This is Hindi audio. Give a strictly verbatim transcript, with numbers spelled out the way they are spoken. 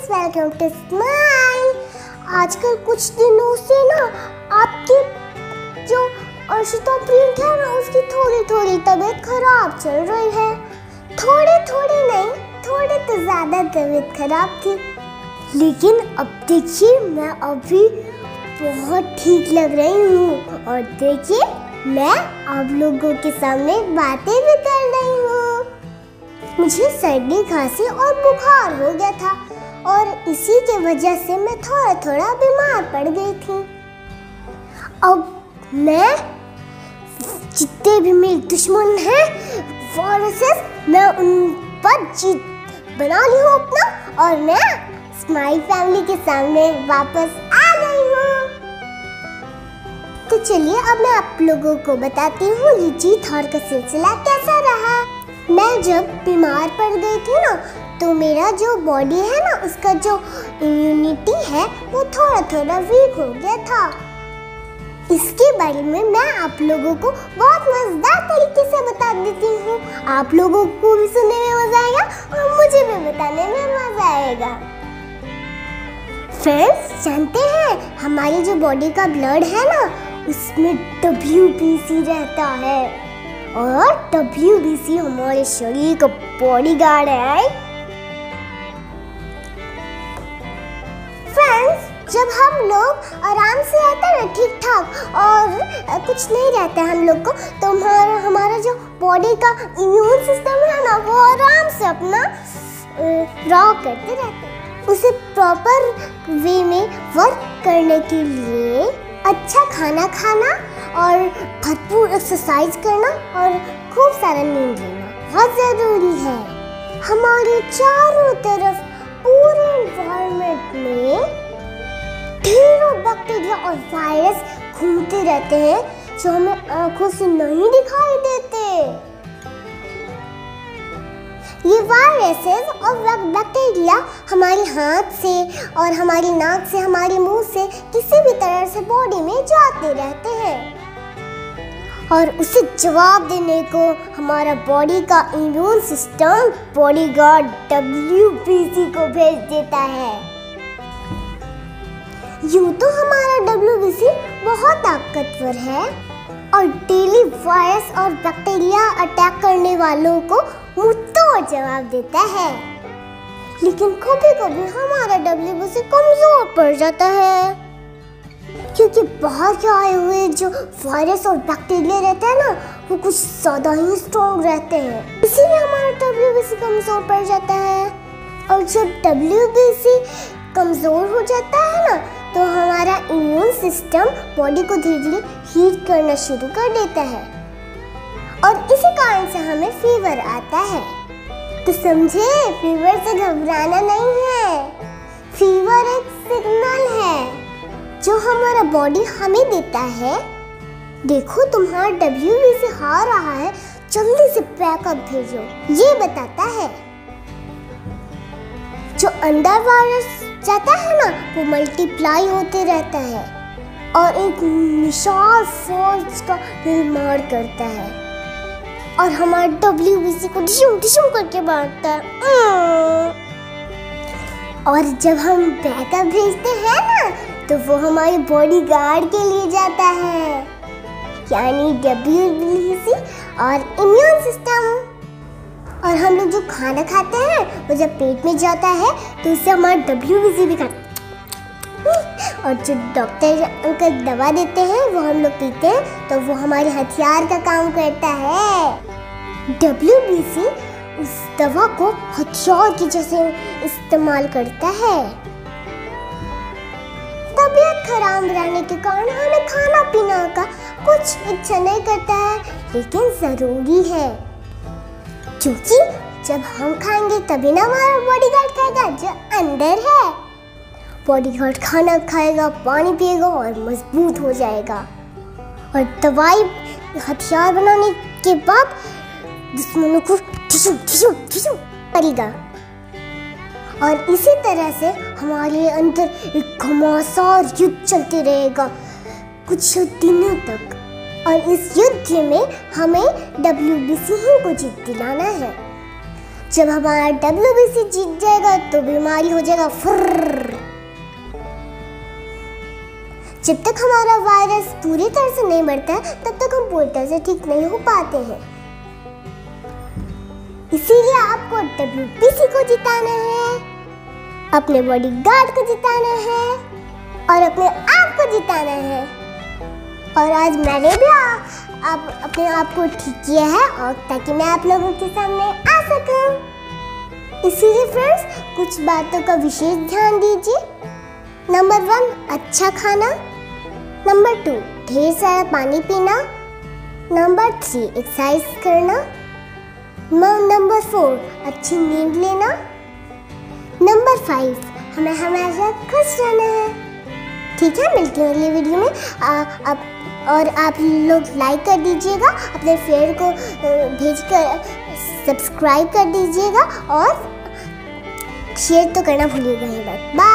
Friends, welcome to smile. आजकल कुछ दिनों से ना आपकी जो अर्शिता प्रिंट है ना, उसकी थोड़ी थोड़ी तबीयत खराब चल रही है। थोड़ी थोड़ी नहीं, थोड़ी तो ज़्यादा तबीयत खराब थी, लेकिन अब देखिए मैं अभी बहुत ठीक लग रही हूँ। और देखिए मैं आप लोगों के सामने बातें भी कर रही हूँ। मुझे सर्दी, खांसी और बुखार हो गया था और इसी के वजह से मैं थोड़ा थोड़ा बीमार पड़ गई थी। अब मैं जितने भी मेरे दुश्मन हैं वायरसेस, मैं उन पर जीत बना ली हूँ अपना, और मैं स्माइल फैमिली के सामने वापस आ गई हूँ। तो चलिए अब मैं आप लोगों को बताती हूँ ये जीत हार का सिलसिला कैसा रहा। मैं जब बीमार पड़ गई थी ना, तो मेरा जो बॉडी है ना, उसका जो इम्यूनिटी है वो थोड़ा थोड़ा वीक हो गया था। इसके बारे में मैं आप लोगों को बहुत मजेदार तरीके से बता देती हूँ। आप लोगों को भी सुनने में मजा आएगा और मुझे भी बताने में मजा आएगा। फ्रेंड्स, जानते हैं हमारी जो बॉडी का ब्लड है ना, उसमें डब्ल्यू बी सी रहता है, और डब्ल्यू बी सी हमारे शरीर का बॉडीगार्ड है। फ्रेंड्स, जब हम लोग आराम से रहते हैं ठीक ठाक और कुछ नहीं रहता है हम लोग को, तो हमारा हमारा जो बॉडी का इम्यून सिस्टम है ना, वो आराम से अपना रॉ करते रहते हैं। उसे प्रॉपर वे में वर्क करने के लिए अच्छा खाना खाना और भरपूर एक्सरसाइज करना और खूब सारा नींद लेना बहुत ज़रूरी है। हमारे चारों तरफ पूरे एनवायरनमेंट में ढेरों बैक्टीरिया और वायरस घूमते रहते हैं, जो हमें आंखों से नहीं दिखाई देते। ये वायरसेस और बैक्टीरिया हमारे हाथ से और हमारी नाक से, हमारे मुंह से किसी भी तरह से बॉडी में जाते रहते हैं, और उसे जवाब देने को हमारा बॉडी का immune system bodyguard W B C को भेज देता है। यूं तो हमारा डब्ल्यू बी सी बहुत ताकतवर है और डेली वायरस और बैक्टीरिया अटैक करने वालों को मुंहतोड़ जवाब देता है, लेकिन कभी कभी हमारा डब्ल्यू बी सी कमजोर पड़ जाता है, क्योंकि बाहर के आए हुए जो वायरस और बैक्टीरिया रहते हैं ना, वो कुछ ज़्यादा ही स्ट्रॉन्ग रहते हैं, इसीलिए हमारा डब्ल्यू बी सी कमजोर पड़ जाता है। और जब डब्ल्यू बी सी कमजोर हो जाता है ना, तो हमारा इम्यून सिस्टम बॉडी को धीरे धीरे हीट करना शुरू कर देता है, और इसी कारण से हमें फीवर आता है। तो समझे, फीवर से घबराना नहीं है। फीवर एक सिग्नल है जो हमारा बॉडी हमें देता है। देखो तुम्हारा डब्ल्यू बी सी हार रहा है, जल्दी से बैकअप भेजो, ये बताता है। जो अंदर वायरस जाता है ना, वो मल्टीप्लाई होते रहता है और एक विशाल फौज का निर्माण करता है, और हमारे डब्ल्यू बी सी को डिशुम डिशुम करके मारता है। और जब हम बैकअप भेजते हैं ना, तो वो हमारे बॉडीगार्ड के लिए जाता है, यानी डब्ल्यू बी सी और इम्यून सिस्टम। और हम लोग जो खाना खाते हैं, वो जब पेट में जाता है तो उससे हमारा डब्ल्यू बी सी भी खाता है, और जो डॉक्टर अंकल दवा देते हैं वो हम लोग पीते हैं, तो वो हमारे हथियार का काम करता है। डब्ल्यू बी सी उस दवा को हथियार की जैसे इस्तेमाल करता है। तबीयत खराब रहने के कारण हमें खाना पीना का कुछ इच्छा नहीं करता है, लेकिन ज़रूरी है, क्योंकि जब हम खाएंगे तभी ना हमारा बॉडीगार्ड खाएगा जो अंदर है। बॉडीगार्ड खाना खाएगा, पानी पिएगा और मजबूत हो जाएगा, और दवाई हथियार बनाने के बाद दुश्मनों को ठिशुम ठिशुम ठिशुम करेगा। और इसी तरह से हमारे अंदर एक घमासान युद्ध चलते रहेगा कुछ दिनों तक, और इस युद्ध में हमें डब्ल्यू बी सी ही को जीत दिलाना है। जब हमारा डब्ल्यू बी सी जीत जाएगा तो बीमारी हो जाएगा फुर्र। जब तक हमारा वायरस पूरी तरह से नहीं बढ़ता है तब तक हम पूरी तरह से ठीक नहीं हो पाते हैं। इसीलिए आपको डब्ल्यू बी सी को जिताना है, अपने बॉडीगार्ड को जिताना है और अपने आप को जिताना है। और आज मैंने भी आ, आप अपने आप को ठीक किया है और ताकि मैं आप लोगों के सामने आ सकूं। इसीलिए फ्रेंड्स कुछ बातों का विशेष ध्यान दीजिए। नंबर वन, अच्छा खाना। नंबर टू, ढेर सारा पानी पीना। नंबर थ्री, एक्सरसाइज करना। नंबर फोर, अच्छी नींद लेना। नंबर फाइव, हमें हमेशा खुश रहना है। ठीक है, मिलती हूँ अगली वीडियो में। आ, आप और आप लोग लाइक कर दीजिएगा, अपने फ्रेंड को भेज कर सब्सक्राइब कर दीजिएगा और शेयर तो करना भूलिएगा ही मत। बाय।